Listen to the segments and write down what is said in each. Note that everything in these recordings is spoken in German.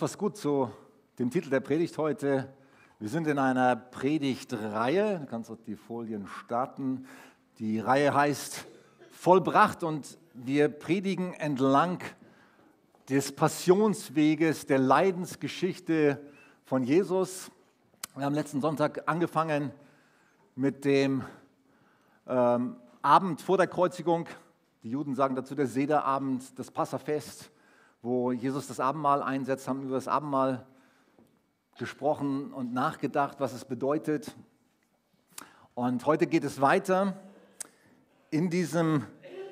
passt gut zu dem Titel der Predigt heute. Wir sind in einer Predigtreihe. Du kannst die Folien starten. Die Reihe heißt Vollbracht und wir predigen entlang des Passionsweges, der Leidensgeschichte von Jesus. Wir haben letzten Sonntag angefangen mit dem Abend vor der Kreuzigung. Die Juden sagen dazu der Sederabend, das Passafest, wo Jesus das Abendmahl einsetzt, haben über das Abendmahl gesprochen und nachgedacht, was es bedeutet. Und heute geht es weiter in diesem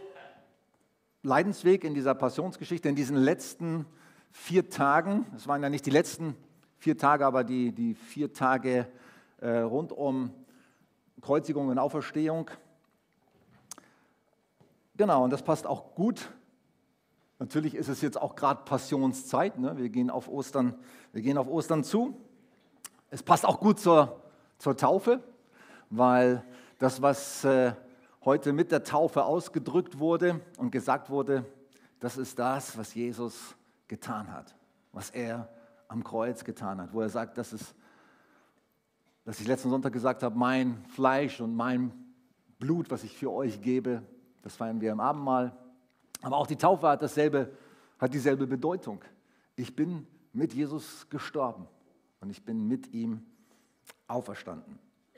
Leidensweg, in dieser Passionsgeschichte, in diesen letzten 4 Tagen. Es waren ja nicht die letzten 4 Tage, aber die 4 Tage rund um Kreuzigung und Auferstehung. Genau, und das passt auch gut. Natürlich ist es jetzt auch gerade Passionszeit, ne? Wir gehen auf Ostern zu. Es passt auch gut zur Taufe, weil das, was heute mit der Taufe ausgedrückt wurde und gesagt wurde, das ist das, was Jesus getan hat, was er am Kreuz getan hat, wo er sagt, das ist, was ich letzten Sonntag gesagt habe, mein Fleisch und mein Blut, was ich für euch gebe, das feiern wir im Abendmahl. Aber auch die Taufe hat dieselbe Bedeutung. Ich bin mit Jesus gestorben und ich bin mit ihm auferstanden.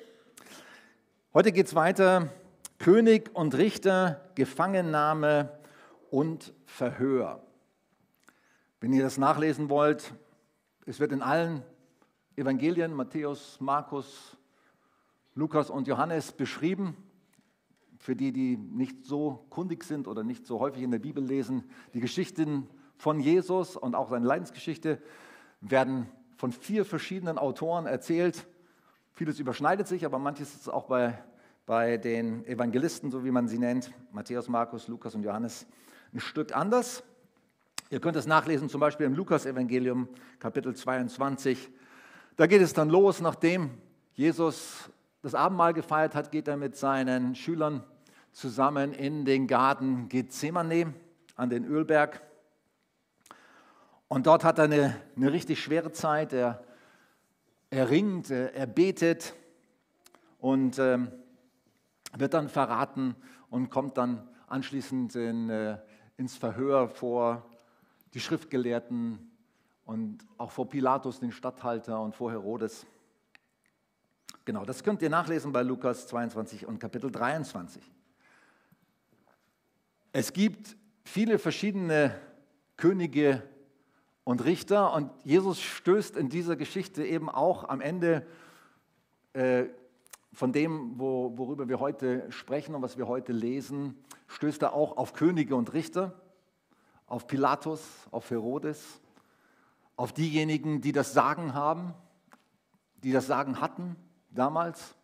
Heute geht es weiter. König und Richter, Gefangennahme und Verhör. Wenn ihr das nachlesen wollt, es wird in allen Evangelien, Matthäus, Markus, Lukas und Johannes beschrieben. Für die nicht so kundig sind oder nicht so häufig in der Bibel lesen, die Geschichten von Jesus und auch seine Leidensgeschichte werden von 4 verschiedenen Autoren erzählt. Vieles überschneidet sich, aber manches ist auch bei den Evangelisten, so wie man sie nennt, Matthäus, Markus, Lukas und Johannes, ein Stück anders. Ihr könnt es nachlesen, zum Beispiel im Lukas-Evangelium, Kapitel 22. Da geht es dann los, nachdem Jesus das Abendmahl gefeiert hat, geht er mit seinen Schülern zusammen in den Garten Gethsemane an den Ölberg. Und dort hat er eine richtig schwere Zeit. Er ringt, er betet und wird dann verraten und kommt dann anschließend ins Verhör vor die Schriftgelehrten und auch vor Pilatus, den Statthalter, und vor Herodes. Genau, das könnt ihr nachlesen bei Lukas 22 und Kapitel 23. Es gibt viele verschiedene Könige und Richter und Jesus stößt in dieser Geschichte eben auch am Ende von dem, worüber wir heute sprechen und was wir heute lesen, stößt er auch auf Könige und Richter, auf Pilatus, auf Herodes, auf diejenigen, die das Sagen haben, die das Sagen hatten damals.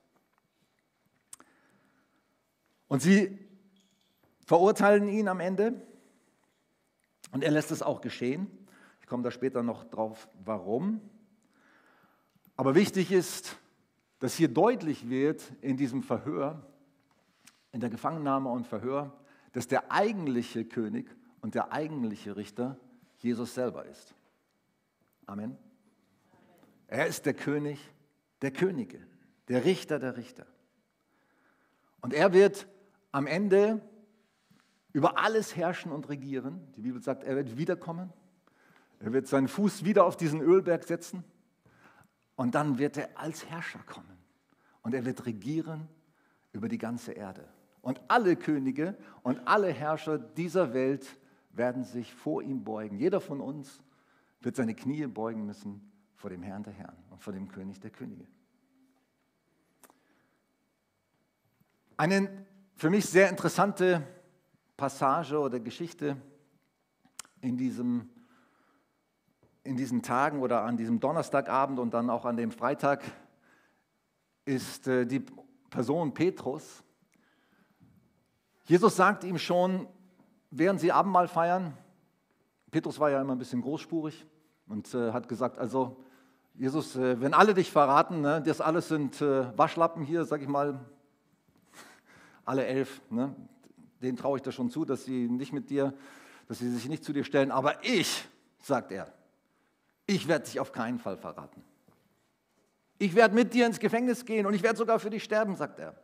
Und sie verurteilen ihn am Ende und er lässt es auch geschehen. Ich komme da später noch drauf, warum. Aber wichtig ist, dass hier deutlich wird in diesem Verhör, in der Gefangennahme und Verhör, dass der eigentliche König und der eigentliche Richter Jesus selber ist. Amen. Er ist der König der Könige, der Richter der Richter. Und er wird am Ende über alles herrschen und regieren. Die Bibel sagt, er wird wiederkommen. Er wird seinen Fuß wieder auf diesen Ölberg setzen. Und dann wird er als Herrscher kommen. Und er wird regieren über die ganze Erde. Und alle Könige und alle Herrscher dieser Welt werden sich vor ihm beugen. Jeder von uns wird seine Knie beugen müssen vor dem Herrn der Herren und vor dem König der Könige. Eine für mich sehr interessante Passage oder Geschichte in diesen Tagen oder an diesem Donnerstagabend und dann auch an dem Freitag ist die Person Petrus. Jesus sagt ihm schon, während sie Abendmahl feiern, Petrus war ja immer ein bisschen großspurig und hat gesagt, also Jesus, wenn alle dich verraten, ne, das alles sind Waschlappen hier, sag ich mal, alle 11, ne, denen traue ich das schon zu, dass sie sich nicht zu dir stellen, aber ich, sagt er, ich werde dich auf keinen Fall verraten. Ich werde mit dir ins Gefängnis gehen und ich werde sogar für dich sterben, sagt er.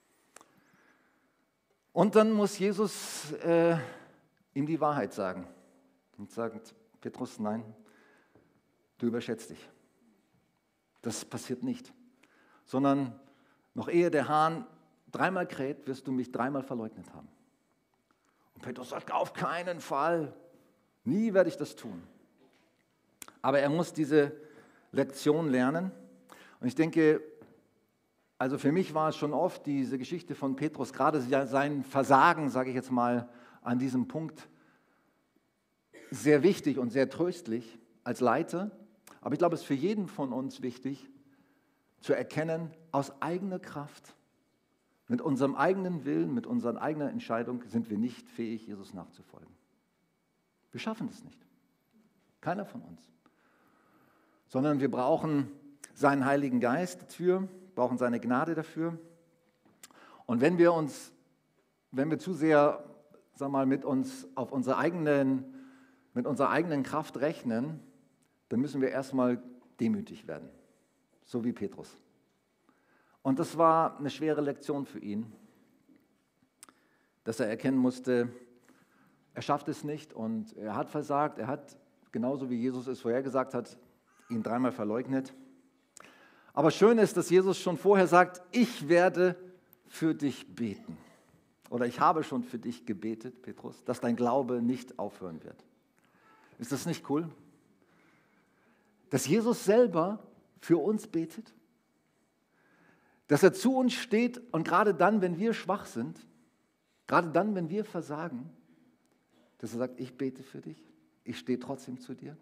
Und dann muss Jesus ihm die Wahrheit sagen und sagt, Petrus, nein, du überschätzt dich. Das passiert nicht, sondern noch ehe der Hahn dreimal kräht, wirst du mich dreimal verleugnet haben. Und Petrus sagt, auf keinen Fall, nie werde ich das tun. Aber er muss diese Lektion lernen. Und ich denke, also für mich war es schon oft diese Geschichte von Petrus, gerade sein Versagen, sage ich jetzt mal, an diesem Punkt, sehr wichtig und sehr tröstlich als Leiter. Aber ich glaube, es ist für jeden von uns wichtig, zu erkennen, aus eigener Kraft, mit unserem eigenen Willen, mit unserer eigenen Entscheidung sind wir nicht fähig, Jesus nachzufolgen. Wir schaffen es nicht. Keiner von uns. Sondern wir brauchen seinen Heiligen Geist dafür, brauchen seine Gnade dafür. Und wenn wir zu sehr, sagen wir mal, mit unserer eigenen Kraft rechnen, dann müssen wir erstmal demütig werden, so wie Petrus. Und das war eine schwere Lektion für ihn, dass er erkennen musste, er schafft es nicht und er hat versagt, er hat, genauso wie Jesus es vorhergesagt hat, ihn dreimal verleugnet. Aber schön ist, dass Jesus schon vorher sagt, ich werde für dich beten. Oder ich habe schon für dich gebetet, Petrus, dass dein Glaube nicht aufhören wird. Ist das nicht cool? Dass Jesus selber für uns betet, dass er zu uns steht und gerade dann, wenn wir schwach sind, gerade dann, wenn wir versagen, dass er sagt, ich bete für dich, ich stehe trotzdem zu dir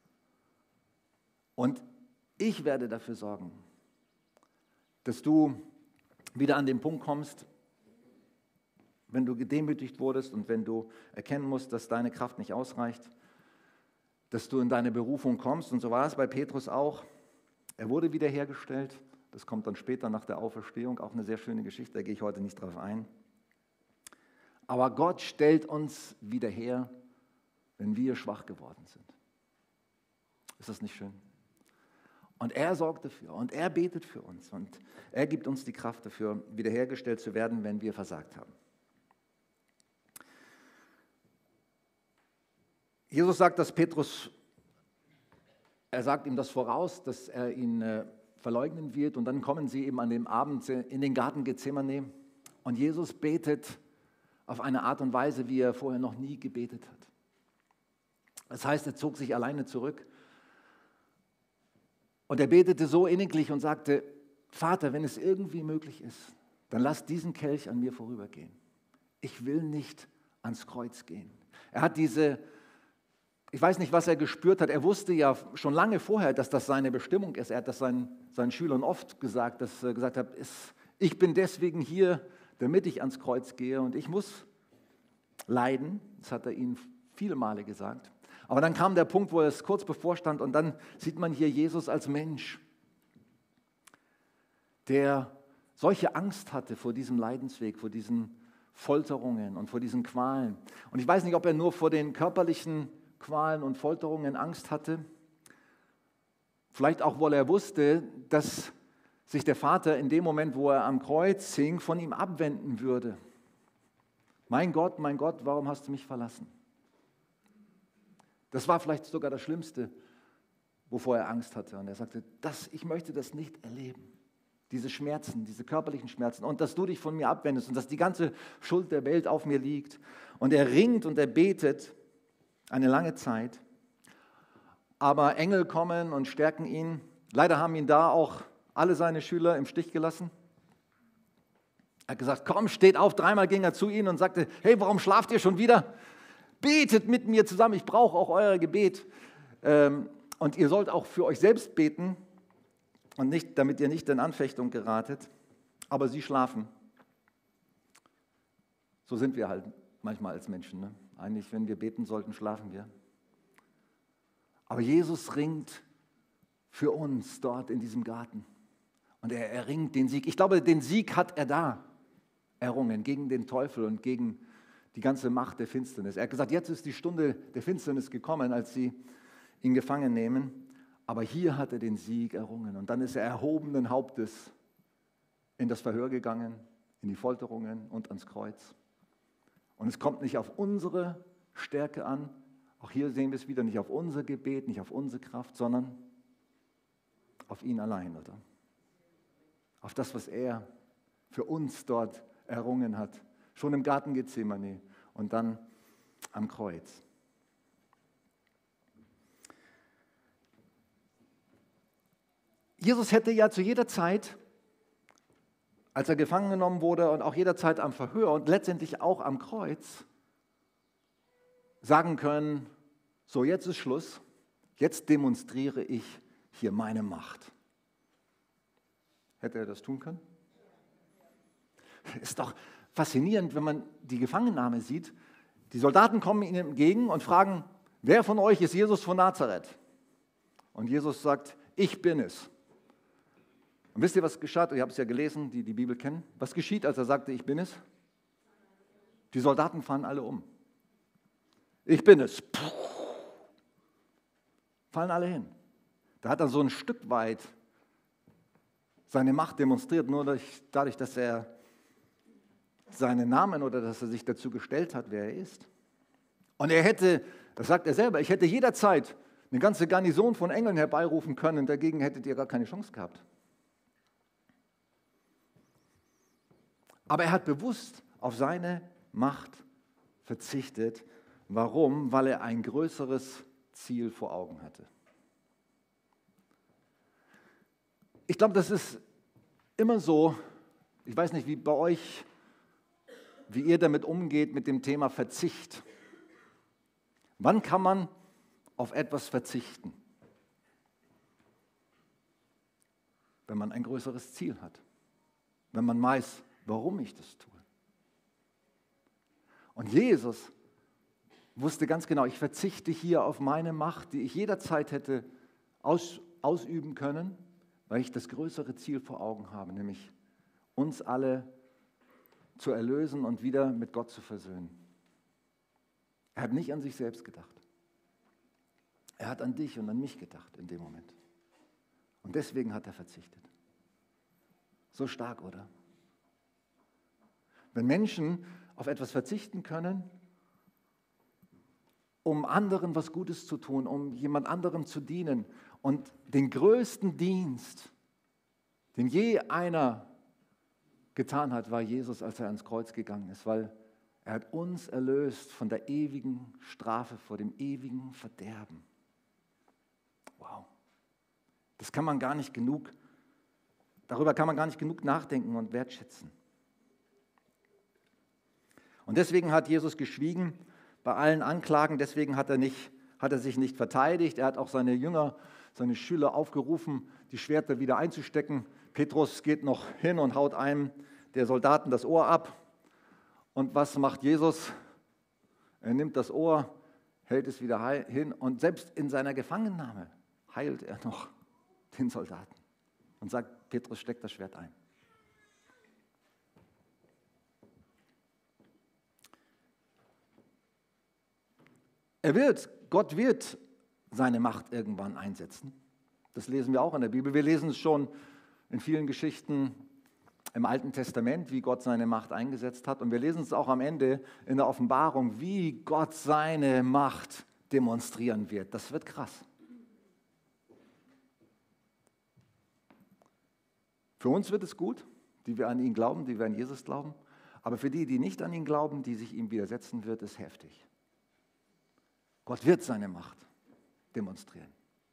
und ich werde dafür sorgen, dass du wieder an den Punkt kommst, wenn du gedemütigt wurdest und wenn du erkennen musst, dass deine Kraft nicht ausreicht, dass du in deine Berufung kommst. Und so war es bei Petrus auch. Er wurde wiederhergestellt. Das kommt dann später nach der Auferstehung. Auch eine sehr schöne Geschichte, da gehe ich heute nicht drauf ein. Aber Gott stellt uns wieder her, wenn wir schwach geworden sind. Ist das nicht schön? Und er sorgt dafür und er betet für uns und er gibt uns die Kraft dafür, wiederhergestellt zu werden, wenn wir versagt haben. Jesus sagt, dass Petrus, er sagt ihm das voraus, dass er ihn verleugnen wird und dann kommen sie eben an dem Abend in den Garten Gethsemane und Jesus betet auf eine Art und Weise, wie er vorher noch nie gebetet hat. Das heißt, er zog sich alleine zurück und er betete so inniglich und sagte, Vater, wenn es irgendwie möglich ist, dann lass diesen Kelch an mir vorübergehen. Ich will nicht ans Kreuz gehen. Er hat ich weiß nicht, was er gespürt hat. Er wusste ja schon lange vorher, dass das seine Bestimmung ist. Er hat das seinen Schülern oft gesagt, dass er gesagt hat, ich bin deswegen hier, damit ich ans Kreuz gehe und ich muss leiden. Das hat er ihnen viele Male gesagt. Aber dann kam der Punkt, wo es kurz bevorstand und dann sieht man hier Jesus als Mensch, der solche Angst hatte vor diesem Leidensweg, vor diesen Folterungen und vor diesen Qualen. Und ich weiß nicht, ob er nur vor den körperlichen Qualen und Folterungen Angst hatte. Vielleicht auch, weil er wusste, dass sich der Vater in dem Moment, wo er am Kreuz hing, von ihm abwenden würde. Mein Gott, warum hast du mich verlassen? Das war vielleicht sogar das Schlimmste, wovor er Angst hatte. Und er sagte, ich möchte das nicht erleben. Diese Schmerzen, diese körperlichen Schmerzen und dass du dich von mir abwendest und dass die ganze Schuld der Welt auf mir liegt. Und er ringt und er betet eine lange Zeit, aber Engel kommen und stärken ihn. Leider haben ihn da auch alle seine Schüler im Stich gelassen. Er hat gesagt, komm, steht auf. Dreimal ging er zu ihnen und sagte, hey, warum schlaft ihr schon wieder? Betet mit mir zusammen, ich brauche auch euer Gebet. Und ihr sollt auch für euch selbst beten und nicht, damit ihr nicht in Anfechtung geratet. Aber sie schlafen. So sind wir halt manchmal als Menschen, ne? Eigentlich, wenn wir beten sollten, schlafen wir. Aber Jesus ringt für uns dort in diesem Garten. Und er erringt den Sieg. Ich glaube, den Sieg hat er da errungen gegen den Teufel und gegen die ganze Macht der Finsternis. Er hat gesagt, jetzt ist die Stunde der Finsternis gekommen, als sie ihn gefangen nehmen. Aber hier hat er den Sieg errungen. Und dann ist er erhobenen Hauptes in das Verhör gegangen, in die Folterungen und ans Kreuz. Und es kommt nicht auf unsere Stärke an, auch hier sehen wir es wieder, nicht auf unser Gebet, nicht auf unsere Kraft, sondern auf ihn allein, oder? Auf das, was er für uns dort errungen hat. Schon im Garten Gethsemane und dann am Kreuz. Jesus hätte ja zu jeder Zeit, als er gefangen genommen wurde und auch jederzeit am Verhör und letztendlich auch am Kreuz, sagen können, so jetzt ist Schluss, jetzt demonstriere ich hier meine Macht. Hätte er das tun können? Ist doch faszinierend, wenn man die Gefangennahme sieht. Die Soldaten kommen ihnen entgegen und fragen, wer von euch ist Jesus von Nazareth? Und Jesus sagt, ich bin es. Und wisst ihr, was geschah? Ihr habt es ja gelesen, die die Bibel kennen. Was geschieht, als er sagte, ich bin es? Die Soldaten fallen alle um. Ich bin es. Puh. Fallen alle hin. Da hat er so ein Stück weit seine Macht demonstriert, nur dadurch, dass er seinen Namen oder dass er sich dazu gestellt hat, wer er ist. Und er hätte, das sagt er selber, ich hätte jederzeit eine ganze Garnison von Engeln herbeirufen können, dagegen hättet ihr gar keine Chance gehabt. Aber er hat bewusst auf seine Macht verzichtet. Warum? Weil er ein größeres Ziel vor Augen hatte. Ich glaube, das ist immer so, ich weiß nicht, wie bei euch, wie ihr damit umgeht mit dem Thema Verzicht. Wann kann man auf etwas verzichten? Wenn man ein größeres Ziel hat. Wenn man weiß, warum ich das tue. Und Jesus wusste ganz genau, ich verzichte hier auf meine Macht, die ich jederzeit hätte ausüben können, weil ich das größere Ziel vor Augen habe, nämlich uns alle zu erlösen und wieder mit Gott zu versöhnen. Er hat nicht an sich selbst gedacht. Er hat an dich und an mich gedacht in dem Moment. Und deswegen hat er verzichtet. So stark, oder? Wenn Menschen auf etwas verzichten können, um anderen was Gutes zu tun, um jemand anderem zu dienen und den größten Dienst, den je einer getan hat, war Jesus, als er ans Kreuz gegangen ist, weil er hat uns erlöst von der ewigen Strafe, vor dem ewigen Verderben. Wow. Das kann man gar nicht genug, darüber kann man gar nicht genug nachdenken und wertschätzen. Und deswegen hat Jesus geschwiegen bei allen Anklagen, deswegen hat er sich nicht verteidigt. Er hat auch seine Jünger, seine Schüler aufgerufen, die Schwerter wieder einzustecken. Petrus geht noch hin und haut einem der Soldaten das Ohr ab. Und was macht Jesus? Er nimmt das Ohr, hält es wieder hin und selbst in seiner Gefangennahme heilt er noch den Soldaten und sagt, Petrus, steck das Schwert ein. Gott wird seine Macht irgendwann einsetzen. Das lesen wir auch in der Bibel. Wir lesen es schon in vielen Geschichten im Alten Testament, wie Gott seine Macht eingesetzt hat. Und wir lesen es auch am Ende in der Offenbarung, wie Gott seine Macht demonstrieren wird. Das wird krass. Für uns wird es gut, die wir an ihn glauben, die wir an Jesus glauben. Aber für die, die nicht an ihn glauben, die sich ihm widersetzen, wird es heftig. Gott wird seine Macht demonstrieren.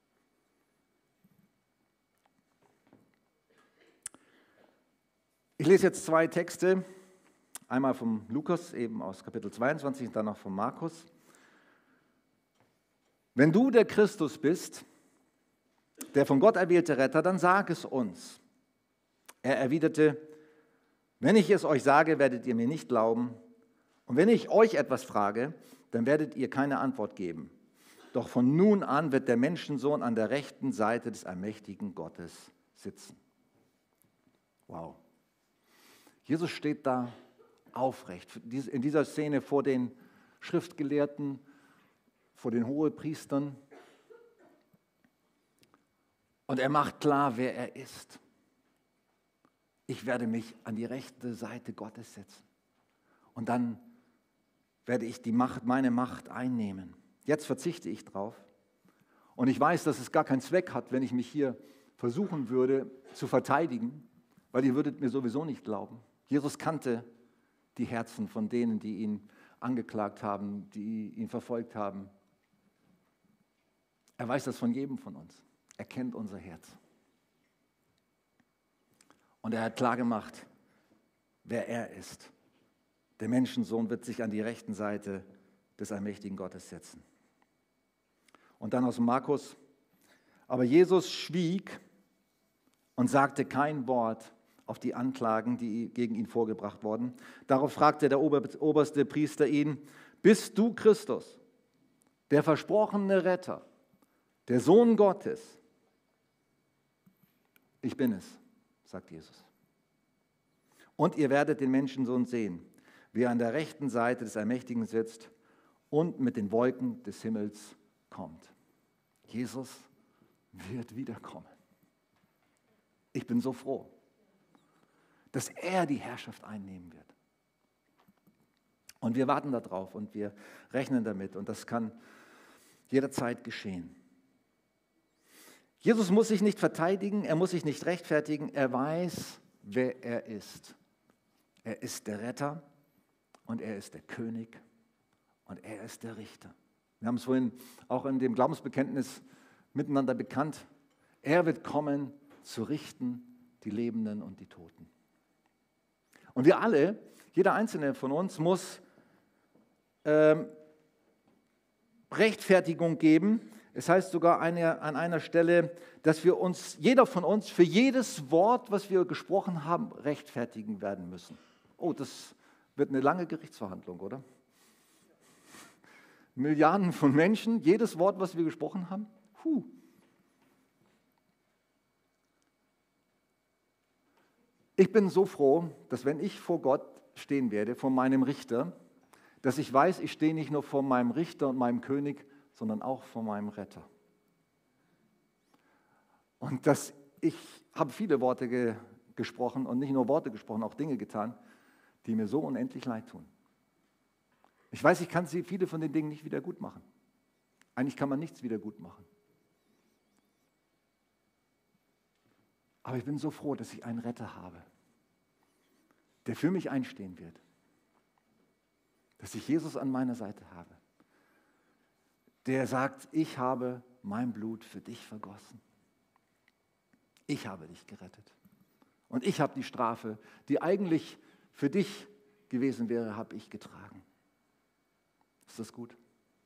Ich lese jetzt zwei Texte, einmal vom Lukas, eben aus Kapitel 22 und dann noch von Markus. Wenn du der Christus bist, der von Gott erwählte Retter, dann sag es uns. Er erwiderte, wenn ich es euch sage, werdet ihr mir nicht glauben. Und wenn ich euch etwas frage, dann werdet ihr keine Antwort geben. Doch von nun an wird der Menschensohn an der rechten Seite des allmächtigen Gottes sitzen. Wow. Jesus steht da aufrecht, in dieser Szene vor den Schriftgelehrten, vor den Hohepriestern. Und er macht klar, wer er ist. Ich werde mich an die rechte Seite Gottes setzen. Und dann werde ich meine Macht einnehmen. Jetzt verzichte ich drauf. Und ich weiß, dass es gar keinen Zweck hat, wenn ich mich hier versuchen würde zu verteidigen, weil ihr würdet mir sowieso nicht glauben. Jesus kannte die Herzen von denen, die ihn angeklagt haben, die ihn verfolgt haben. Er weiß das von jedem von uns. Er kennt unser Herz. Und er hat klargemacht, wer er ist. Der Menschensohn wird sich an die rechten Seite des allmächtigen Gottes setzen. Und dann aus Markus: Aber Jesus schwieg und sagte kein Wort auf die Anklagen, die gegen ihn vorgebracht wurden. Darauf fragte der oberste Priester ihn: Bist du Christus, der versprochene Retter, der Sohn Gottes? Ich bin es, sagt Jesus. Und ihr werdet den Menschensohn sehen, wie er an der rechten Seite des Allmächtigen sitzt und mit den Wolken des Himmels kommt. Jesus wird wiederkommen. Ich bin so froh, dass er die Herrschaft einnehmen wird. Und wir warten darauf und wir rechnen damit und das kann jederzeit geschehen. Jesus muss sich nicht verteidigen, er muss sich nicht rechtfertigen, er weiß, wer er ist. Er ist der Retter und er ist der König und er ist der Richter. Wir haben es vorhin auch in dem Glaubensbekenntnis miteinander bekannt. Er wird kommen, zu richten die Lebenden und die Toten. Und wir alle, jeder einzelne von uns muss Rechtfertigung geben. Es heißt sogar an einer Stelle, dass wir uns, jeder von uns, für jedes Wort, was wir gesprochen haben, rechtfertigen werden müssen. Oh, das wird eine lange Gerichtsverhandlung, oder? Milliarden von Menschen, jedes Wort, was wir gesprochen haben. Ich bin so froh, dass wenn ich vor Gott stehen werde, vor meinem Richter, dass ich weiß, ich stehe nicht nur vor meinem Richter und meinem König, sondern auch vor meinem Retter. Und ich habe viele Worte gesprochen und nicht nur Worte gesprochen, auch Dinge getan, die mir so unendlich leid tun. Ich weiß, ich kann viele von den Dingen nicht wieder gut machen. Eigentlich kann man nichts wieder gut machen. Aber ich bin so froh, dass ich einen Retter habe, der für mich einstehen wird. Dass ich Jesus an meiner Seite habe, der sagt, ich habe mein Blut für dich vergossen. Ich habe dich gerettet. Und ich habe die Strafe, die eigentlich für dich gewesen wäre, habe ich getragen. Ist das gut?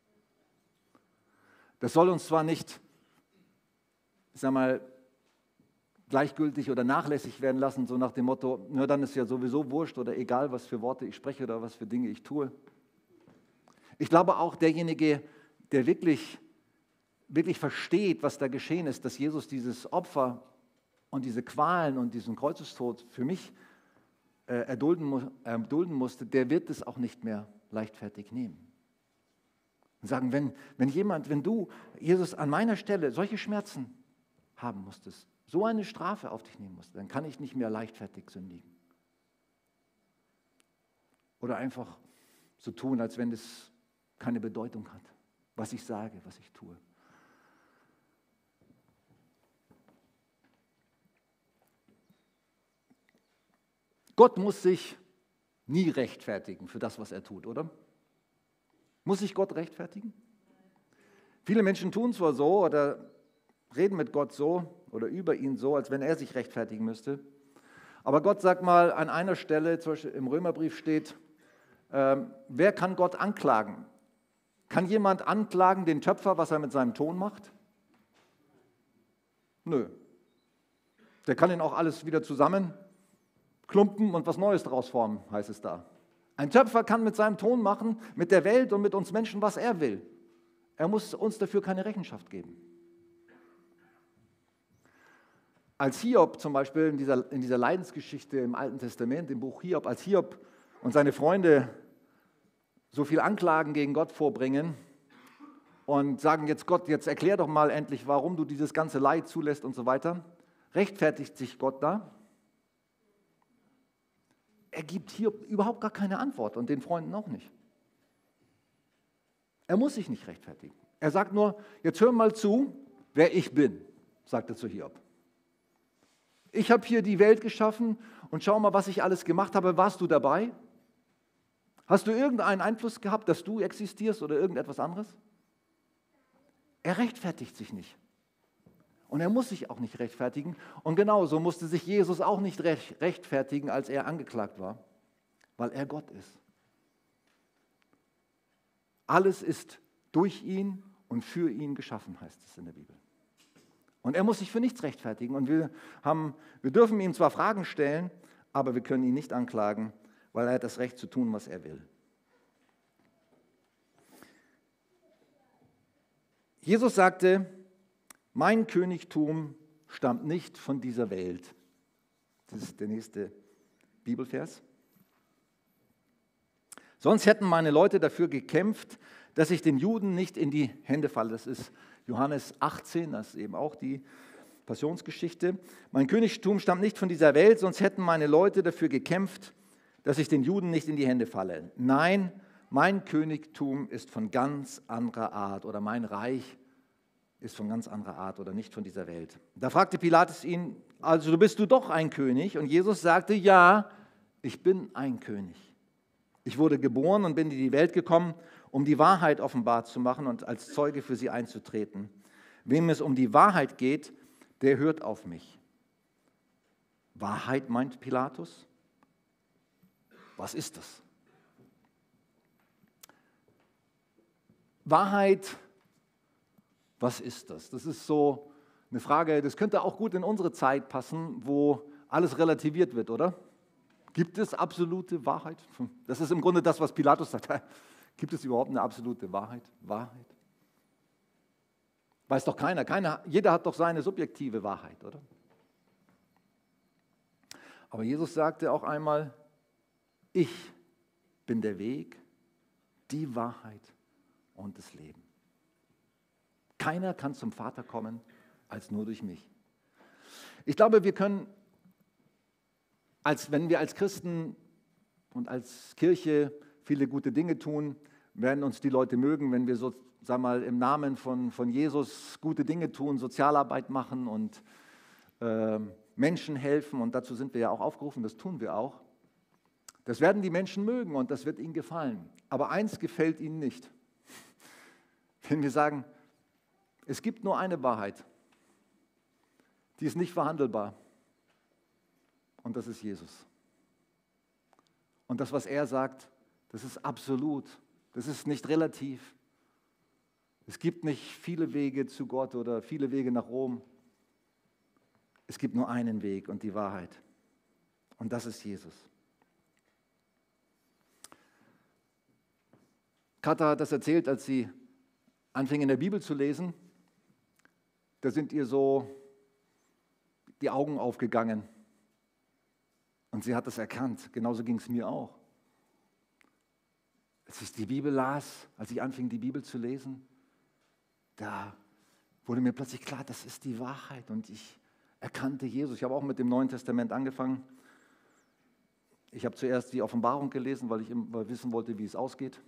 Das soll uns zwar nicht, ich sag mal, gleichgültig oder nachlässig werden lassen, so nach dem Motto, na, dann ist ja sowieso wurscht oder egal, was für Worte ich spreche oder was für Dinge ich tue. Ich glaube auch, derjenige, der wirklich versteht, was da geschehen ist, dass Jesus dieses Opfer und diese Qualen und diesen Kreuzestod für mich erdulden musste, der wird es auch nicht mehr leichtfertig nehmen. Und sagen, wenn du, Jesus, an meiner Stelle solche Schmerzen haben musstest, so eine Strafe auf dich nehmen musst, dann kann ich nicht mehr leichtfertig sündigen. Oder einfach so tun, als wenn es keine Bedeutung hat, was ich sage, was ich tue. Gott muss sich nie rechtfertigen für das, was er tut, oder? Muss sich Gott rechtfertigen? Viele Menschen tun zwar so oder reden mit Gott so oder über ihn so, als wenn er sich rechtfertigen müsste. Aber Gott sagt mal an einer Stelle, zum Beispiel im Römerbrief steht, wer kann Gott anklagen? Kann jemand anklagen den Töpfer, was er mit seinem Ton macht? Nö. Der kann ihn auch alles wieder zusammenklumpen und was Neues draus formen, heißt es da. Ein Töpfer kann mit seinem Ton machen, mit der Welt und mit uns Menschen, was er will. Er muss uns dafür keine Rechenschaft geben. Als Hiob zum Beispiel in dieser Leidensgeschichte im Alten Testament, im Buch Hiob, als Hiob und seine Freunde so viel Anklagen gegen Gott vorbringen und sagen jetzt Gott, jetzt erklär doch mal endlich, warum du dieses ganze Leid zulässt und so weiter. Rechtfertigt sich Gott da? Er gibt hier überhaupt gar keine Antwort und den Freunden auch nicht. Er muss sich nicht rechtfertigen. Er sagt nur, jetzt hör mal zu, wer ich bin, sagt er zu Hiob. Ich habe hier die Welt geschaffen und schau mal, was ich alles gemacht habe. Warst du dabei? Hast du irgendeinen Einfluss gehabt, dass du existierst oder irgendetwas anderes? Er rechtfertigt sich nicht. Und er muss sich auch nicht rechtfertigen. Und genauso musste sich Jesus auch nicht rechtfertigen, als er angeklagt war, weil er Gott ist. Alles ist durch ihn und für ihn geschaffen, heißt es in der Bibel. Und er muss sich für nichts rechtfertigen. Und wir dürfen ihm zwar Fragen stellen, aber wir können ihn nicht anklagen, weil er hat das Recht zu tun, was er will. Jesus sagte, mein Königtum stammt nicht von dieser Welt. Das ist der nächste Bibelvers. Sonst hätten meine Leute dafür gekämpft, dass ich den Juden nicht in die Hände falle. Das ist Johannes 18, das ist eben auch die Passionsgeschichte. Mein Königtum stammt nicht von dieser Welt, sonst hätten meine Leute dafür gekämpft, dass ich den Juden nicht in die Hände falle. Nein, mein Königtum ist von ganz anderer Art oder mein Reich ist von ganz anderer Art oder nicht von dieser Welt. Da fragte Pilatus ihn, also bist du doch ein König? Und Jesus sagte, ja, ich bin ein König. Ich wurde geboren und bin in die Welt gekommen, um die Wahrheit offenbar zu machen und als Zeuge für sie einzutreten. Wem es um die Wahrheit geht, der hört auf mich. Wahrheit, meint Pilatus? Was ist das? Wahrheit, was ist das? Das ist so eine Frage, das könnte auch gut in unsere Zeit passen, wo alles relativiert wird, oder? Gibt es absolute Wahrheit? Das ist im Grunde das, was Pilatus sagt. Gibt es überhaupt eine absolute Wahrheit? Wahrheit? Weiß doch keiner. Jeder hat doch seine subjektive Wahrheit, oder? Aber Jesus sagte auch einmal, ich bin der Weg, die Wahrheit und das Leben. Keiner kann zum Vater kommen, als nur durch mich. Ich glaube, wir können, wenn wir als Christen und als Kirche viele gute Dinge tun, werden uns die Leute mögen, wenn wir so, sag mal, im Namen von Jesus gute Dinge tun, Sozialarbeit machen und Menschen helfen. Und dazu sind wir ja auch aufgerufen, das tun wir auch. Das werden die Menschen mögen und das wird ihnen gefallen. Aber eins gefällt ihnen nicht. Wenn wir sagen, es gibt nur eine Wahrheit, die ist nicht verhandelbar. Und das ist Jesus. Und das, was er sagt, das ist absolut. Das ist nicht relativ. Es gibt nicht viele Wege zu Gott oder viele Wege nach Rom. Es gibt nur einen Weg und die Wahrheit. Und das ist Jesus. Katha hat das erzählt, als sie anfing in der Bibel zu lesen. Da sind ihr so die Augen aufgegangen. Und sie hat das erkannt. Genauso ging es mir auch. Als ich die Bibel las, als ich anfing, die Bibel zu lesen, da wurde mir plötzlich klar, das ist die Wahrheit. Und ich erkannte Jesus. Ich habe auch mit dem Neuen Testament angefangen. Ich habe zuerst die Offenbarung gelesen, weil ich immer wissen wollte, wie es ausgeht.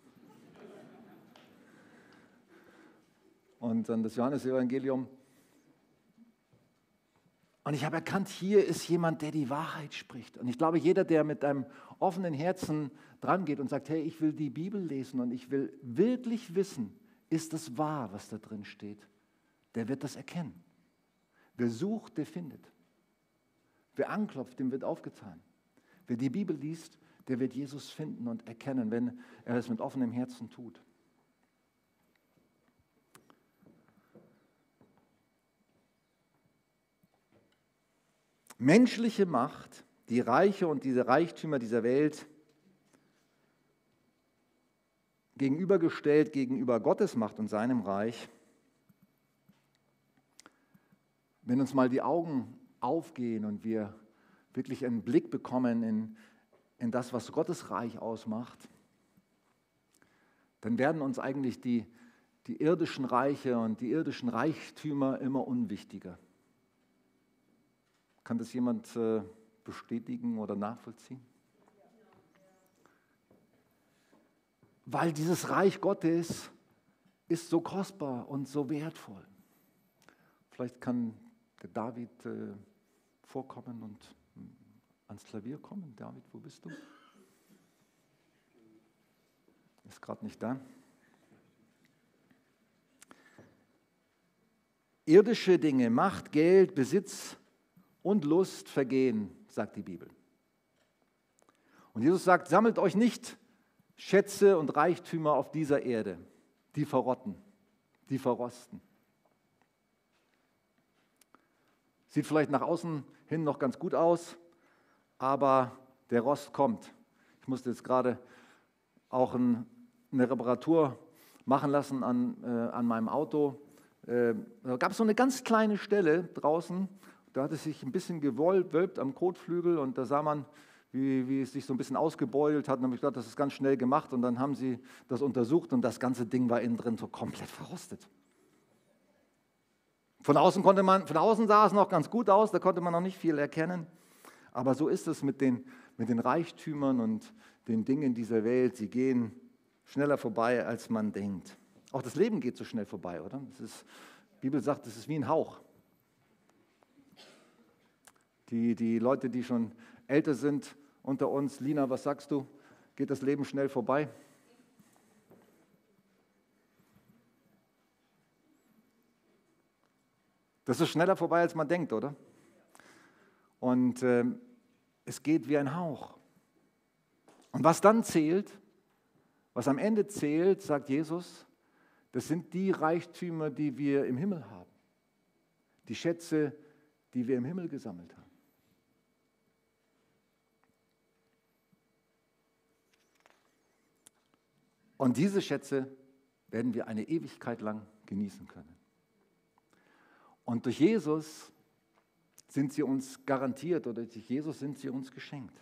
Und dann das Johannesevangelium. Und ich habe erkannt, hier ist jemand, der die Wahrheit spricht. Und ich glaube, jeder, der mit einem offenen Herzen dran geht und sagt, hey, ich will die Bibel lesen und ich will wirklich wissen, ist das wahr, was da drin steht, der wird das erkennen. Wer sucht, der findet. Wer anklopft, dem wird aufgetan. Wer die Bibel liest, der wird Jesus finden und erkennen, wenn er es mit offenem Herzen tut. Menschliche Macht, die Reiche und diese Reichtümer dieser Welt gegenübergestellt gegenüber Gottes Macht und seinem Reich. Wenn uns mal die Augen aufgehen und wir wirklich einen Blick bekommen in das, was Gottes Reich ausmacht, dann werden uns eigentlich die die irdischen Reiche und die irdischen Reichtümer immer unwichtiger. Kann das jemand bestätigen oder nachvollziehen? Weil dieses Reich Gottes ist so kostbar und so wertvoll. Vielleicht kann der David vorkommen und ans Klavier kommen. David, wo bist du? Ist gerade nicht da. Irdische Dinge, Macht, Geld, Besitz und Lust vergehen, sagt die Bibel. Und Jesus sagt, sammelt euch nicht Schätze und Reichtümer auf dieser Erde, die verrotten, die verrosten. Sieht vielleicht nach außen hin noch ganz gut aus, aber der Rost kommt. Ich musste jetzt gerade auch eine Reparatur machen lassen an meinem Auto. Da gab es so eine ganz kleine Stelle draußen, da hat es sich ein bisschen gewölbt am Kotflügel und da sah man, wie es sich so ein bisschen ausgebeult hat. Und dann habe ich gedacht, das ist ganz schnell gemacht und dann haben sie das untersucht und das ganze Ding war innen drin so komplett verrostet. Von außen sah es noch ganz gut aus, da konnte man noch nicht viel erkennen. Aber so ist es mit den Reichtümern und den Dingen dieser Welt. Sie gehen schneller vorbei, als man denkt. Auch das Leben geht so schnell vorbei, oder? Die Bibel sagt, es ist wie ein Hauch. Die Leute, die schon älter sind unter uns, Lina, was sagst du? Geht das Leben schnell vorbei? Das ist schneller vorbei, als man denkt, oder? Und es geht wie ein Hauch. Und was dann zählt, was am Ende zählt, sagt Jesus, das sind die Reichtümer, die wir im Himmel haben. Die Schätze, die wir im Himmel gesammelt haben. Und diese Schätze werden wir eine Ewigkeit lang genießen können. Und durch Jesus sind sie uns garantiert oder durch Jesus sind sie uns geschenkt.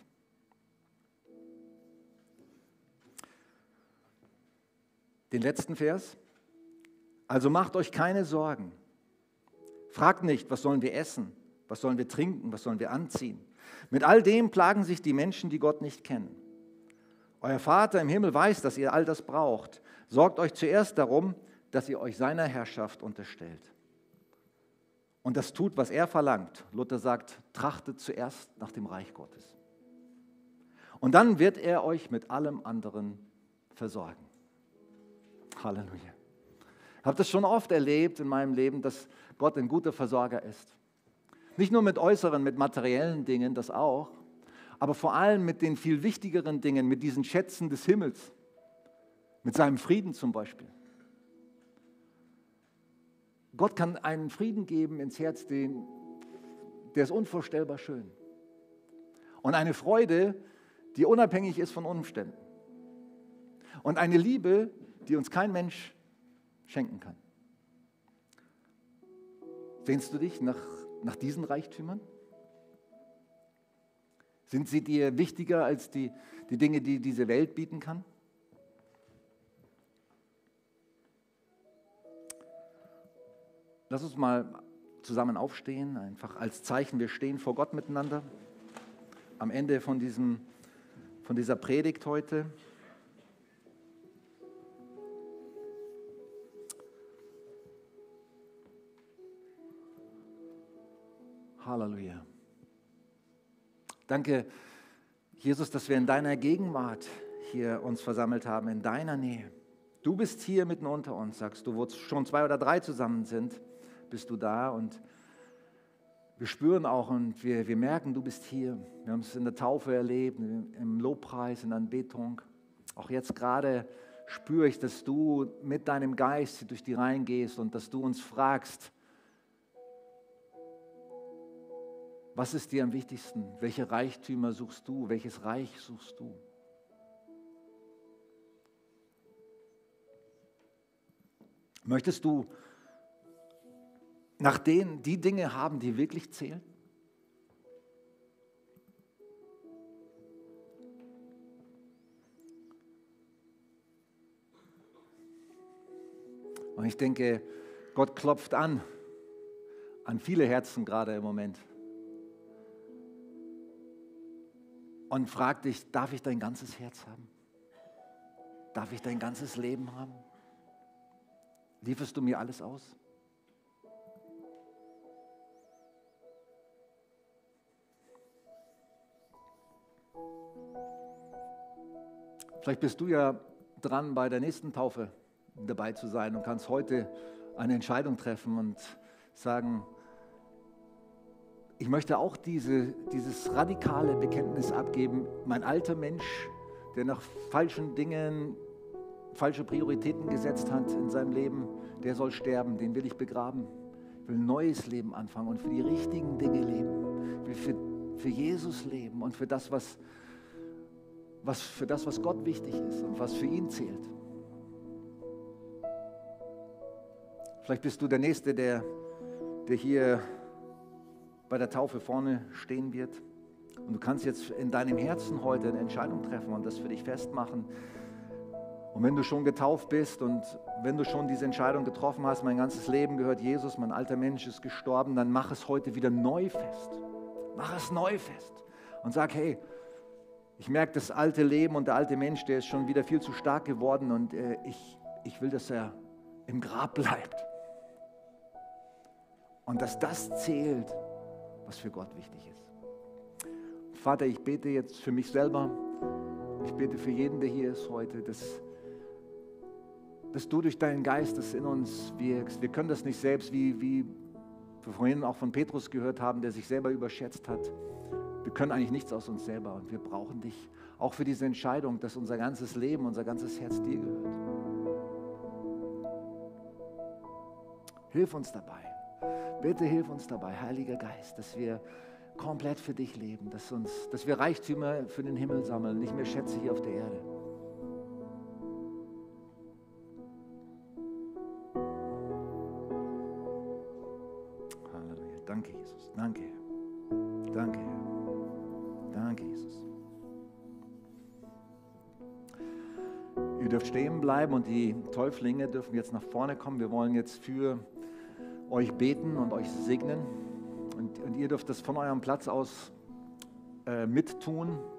Den letzten Vers. Also macht euch keine Sorgen. Fragt nicht, was sollen wir essen, was sollen wir trinken, was sollen wir anziehen. Mit all dem plagen sich die Menschen, die Gott nicht kennen. Euer Vater im Himmel weiß, dass ihr all das braucht. Sorgt euch zuerst darum, dass ihr euch seiner Herrschaft unterstellt. Und das tut, was er verlangt. Luther sagt, trachtet zuerst nach dem Reich Gottes. Und dann wird er euch mit allem anderen versorgen. Halleluja. Ich habe das schon oft erlebt in meinem Leben, dass Gott ein guter Versorger ist. Nicht nur mit äußeren, mit materiellen Dingen, das auch, aber vor allem mit den viel wichtigeren Dingen, mit diesen Schätzen des Himmels, mit seinem Frieden zum Beispiel. Gott kann einen Frieden geben ins Herz, der ist unvorstellbar schön. Und eine Freude, die unabhängig ist von Umständen. Und eine Liebe, die uns kein Mensch schenken kann. Sehnst du dich nach diesen Reichtümern? Sind sie dir wichtiger als die Dinge, die diese Welt bieten kann? Lass uns mal zusammen aufstehen, einfach als Zeichen, wir stehen vor Gott miteinander. Am Ende von dieser Predigt heute. Halleluja. Danke, Jesus, dass wir in deiner Gegenwart hier uns versammelt haben, in deiner Nähe. Du bist hier mitten unter uns, sagst du, wo schon 2 oder 3 zusammen sind, bist du da und wir spüren auch und wir merken, du bist hier. Wir haben es in der Taufe erlebt, im Lobpreis, in der Anbetung. Auch jetzt gerade spüre ich, dass du mit deinem Geist durch die Reihen gehst und dass du uns fragst, was ist dir am wichtigsten? Welche Reichtümer suchst du? Welches Reich suchst du? Möchtest du nach denen die Dinge haben, die wirklich zählen? Und ich denke, Gott klopft an viele Herzen gerade im Moment. Und fragt dich, darf ich dein ganzes Herz haben? Darf ich dein ganzes Leben haben? Lieferst du mir alles aus? Vielleicht bist du ja dran, bei der nächsten Taufe dabei zu sein und kannst heute eine Entscheidung treffen und sagen, ich möchte auch dieses radikale Bekenntnis abgeben, mein alter Mensch, der nach falschen Dingen, falsche Prioritäten gesetzt hat in seinem Leben, der soll sterben, den will ich begraben. Ich will ein neues Leben anfangen und für die richtigen Dinge leben. Ich will für Jesus leben und für das, was Gott wichtig ist und was für ihn zählt. Vielleicht bist du der Nächste, der hier bei der Taufe vorne stehen wird. Und du kannst jetzt in deinem Herzen heute eine Entscheidung treffen und das für dich festmachen. Und wenn du schon getauft bist und wenn du schon diese Entscheidung getroffen hast, mein ganzes Leben gehört Jesus, mein alter Mensch ist gestorben, dann mach es heute wieder neu fest. Mach es neu fest und sag, hey, ich merke, das alte Leben und der alte Mensch, der ist schon wieder viel zu stark geworden und ich will, dass er im Grab bleibt. Und dass das zählt, was für Gott wichtig ist. Vater, ich bete jetzt für mich selber, ich bete für jeden, der hier ist heute, dass du durch deinen Geist das in uns wirkst. Wir können das nicht selbst, wie wir vorhin auch von Petrus gehört haben, der sich selber überschätzt hat. Wir können eigentlich nichts aus uns selber und wir brauchen dich auch für diese Entscheidung, dass unser ganzes Leben, unser ganzes Herz dir gehört. Hilf uns dabei. Bitte hilf uns dabei, Heiliger Geist, dass wir komplett für dich leben, dass wir Reichtümer für den Himmel sammeln, nicht mehr Schätze hier auf der Erde. Halleluja. Danke, Jesus. Danke. Danke, Herr. Danke, Jesus. Ihr dürft stehen bleiben und die Täuflinge dürfen jetzt nach vorne kommen. Wir wollen jetzt für euch beten und euch segnen. Und ihr dürft das von eurem Platz aus mittun.